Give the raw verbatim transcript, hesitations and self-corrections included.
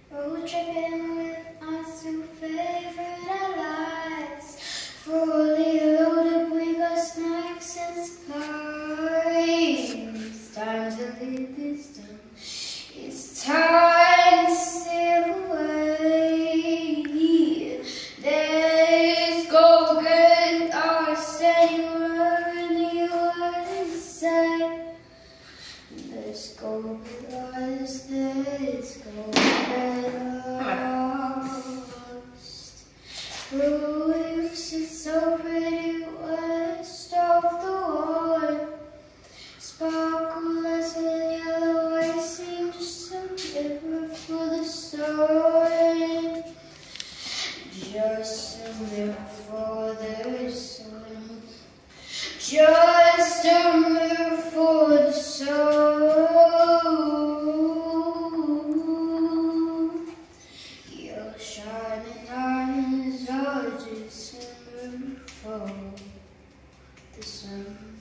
Road tripping with my two favorite allies. Fully loaded, we got snacks and supplies. It's time to leave this town. It's time to sail away. Let's go get our anywhere in the U S A. Let's go get lost. Let's go get lost. Roofs, it's so pretty west of the wall. Sparkle as a yellow icing, just so different for the sun. Just a mirror for the sun. Just a mirror for the sun. Your shining eyes are just a mirror for the sun.